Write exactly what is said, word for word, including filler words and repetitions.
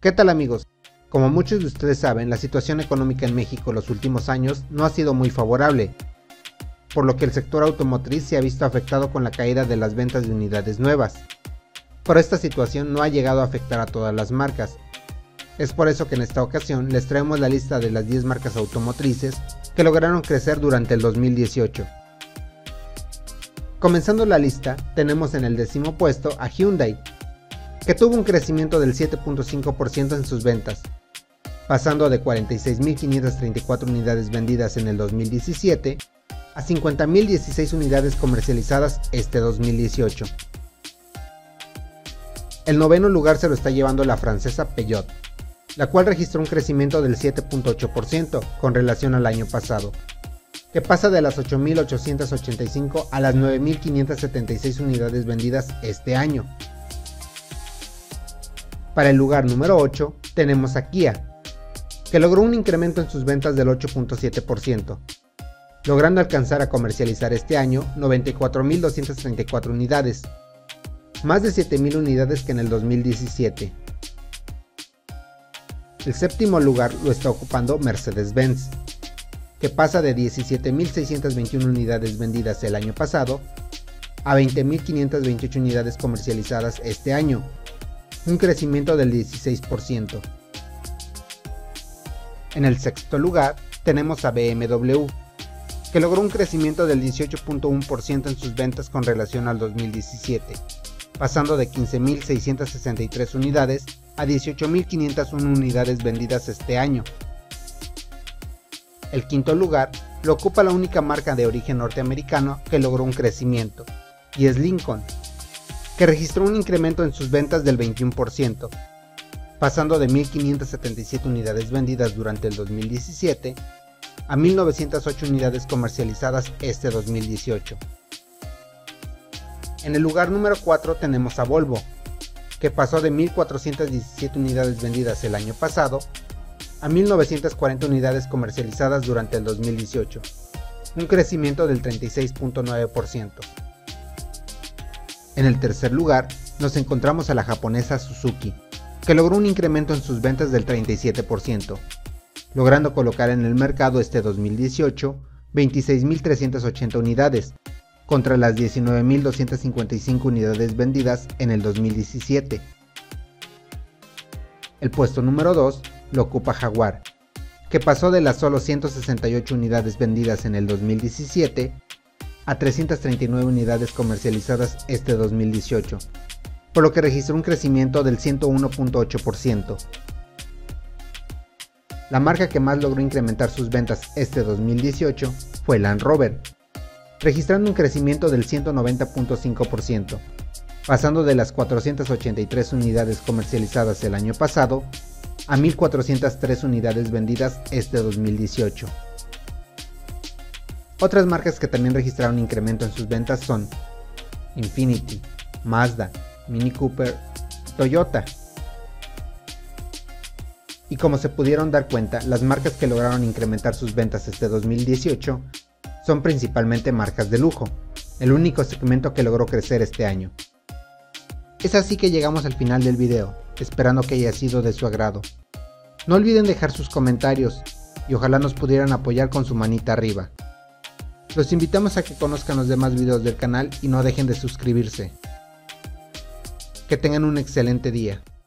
¿Qué tal amigos? Como muchos de ustedes saben, la situación económica en México en los últimos años no ha sido muy favorable, por lo que el sector automotriz se ha visto afectado con la caída de las ventas de unidades nuevas. Pero esta situación no ha llegado a afectar a todas las marcas. Es por eso que en esta ocasión les traemos la lista de las diez marcas automotrices que lograron crecer durante el dos mil dieciocho. Comenzando la lista, tenemos en el décimo puesto a Hyundai, que tuvo un crecimiento del siete punto cinco por ciento en sus ventas, pasando de cuarenta y seis mil quinientas treinta y cuatro unidades vendidas en el dos mil diecisiete a cincuenta mil dieciséis unidades comercializadas este dos mil dieciocho. El noveno lugar se lo está llevando la francesa Peugeot, la cual registró un crecimiento del siete punto ocho por ciento con relación al año pasado, que pasa de las ocho mil ochocientas ochenta y cinco a las nueve mil quinientas setenta y seis unidades vendidas este año. Para el lugar número ocho tenemos a Kia, que logró un incremento en sus ventas del ocho punto siete por ciento, logrando alcanzar a comercializar este año noventa y cuatro mil doscientas treinta y cuatro unidades, más de siete mil unidades que en el dos mil diecisiete. El séptimo lugar lo está ocupando Mercedes-Benz, que pasa de diecisiete mil seiscientas veintiuna unidades vendidas el año pasado a veinte mil quinientas veintiocho unidades comercializadas este año, un crecimiento del dieciséis por ciento. En el sexto lugar tenemos a B M W, que logró un crecimiento del dieciocho punto uno por ciento en sus ventas con relación al dos mil diecisiete, pasando de quince mil seiscientas sesenta y tres unidades a dieciocho mil quinientas uno unidades vendidas este año. El quinto lugar lo ocupa la única marca de origen norteamericano que logró un crecimiento, y es Lincoln, que registró un incremento en sus ventas del veintiuno por ciento, pasando de mil quinientas setenta y siete unidades vendidas durante el dos mil diecisiete a mil novecientas ocho unidades comercializadas este dos mil dieciocho. En el lugar número cuatro tenemos a Volvo, que pasó de mil cuatrocientas diecisiete unidades vendidas el año pasado a mil novecientas cuarenta unidades comercializadas durante el dos mil dieciocho, un crecimiento del treinta y seis punto nueve por ciento. En el tercer lugar nos encontramos a la japonesa Suzuki, que logró un incremento en sus ventas del treinta y siete por ciento, logrando colocar en el mercado este dos mil dieciocho veintiséis mil trescientas ochenta unidades, contra las diecinueve mil doscientas cincuenta y cinco unidades vendidas en el dos mil diecisiete. El puesto número dos lo ocupa Jaguar, que pasó de las solo ciento sesenta y ocho unidades vendidas en el dos mil diecisiete a trescientas treinta y nueve unidades comercializadas este dos mil dieciocho, por lo que registró un crecimiento del ciento uno punto ocho por ciento. La marca que más logró incrementar sus ventas este dos mil dieciocho fue Land Rover, registrando un crecimiento del ciento noventa punto cinco por ciento, pasando de las cuatrocientas ochenta y tres unidades comercializadas el año pasado a mil cuatrocientas tres unidades vendidas este dos mil dieciocho. Otras marcas que también registraron incremento en sus ventas son Infiniti, Mazda, Mini Cooper, Toyota. Y como se pudieron dar cuenta, las marcas que lograron incrementar sus ventas este dos mil dieciocho son principalmente marcas de lujo, el único segmento que logró crecer este año. Es así que llegamos al final del video, esperando que haya sido de su agrado. No olviden dejar sus comentarios y ojalá nos pudieran apoyar con su manita arriba. Los invitamos a que conozcan los demás videos del canal y no dejen de suscribirse. Que tengan un excelente día.